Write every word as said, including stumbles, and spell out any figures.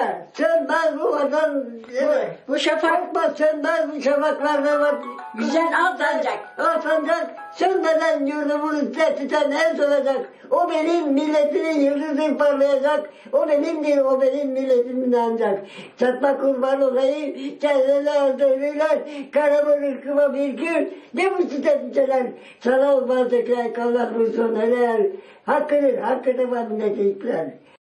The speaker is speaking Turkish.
Sönme, sönmez bu vatan. Bu şafak Korkma, sönmez bu şafaklarda var. güzel altanacak. Altanacak, sönmeden yurdumun üstüne tüten el olacak. O benim milletimin yıldızı parlayacak. O benimdir, o benim milletimin ancak. Çatma kurban olayım, kendiler söylüyorlar. Karamın ırkıma bir gün, ne bu tütetmişler. Sana olmaz tekrar kalmak bu son helal. Hakkıdır, hakkını var milletlikler.